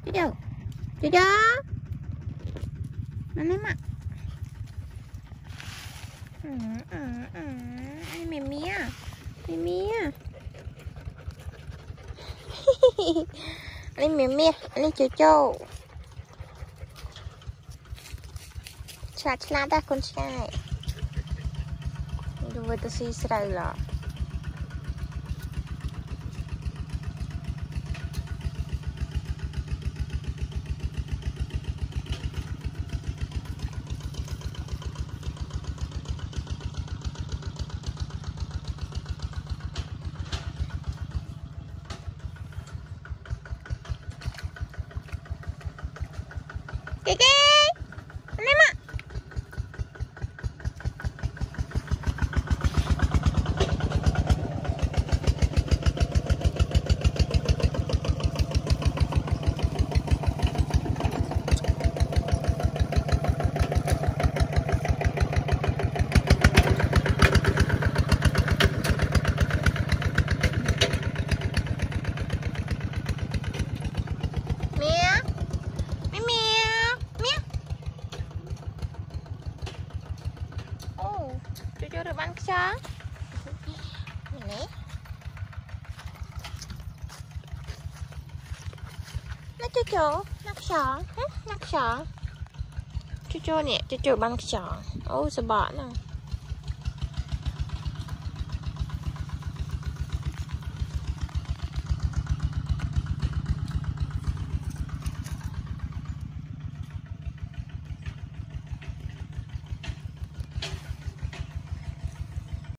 Jojo. Jojo. Mana mak? Ini Mimi ya. Mimi ya. Ini Mimi, ini Jojo. Celat dah con trai. Dua tu si serai lah. Kiki, mana mak? Jojo được bắn chó. Này. Nó Jojo, nó chó, nó chó. Jojo nè, Jojo bắn chó. Ô, sợ bỏ nè.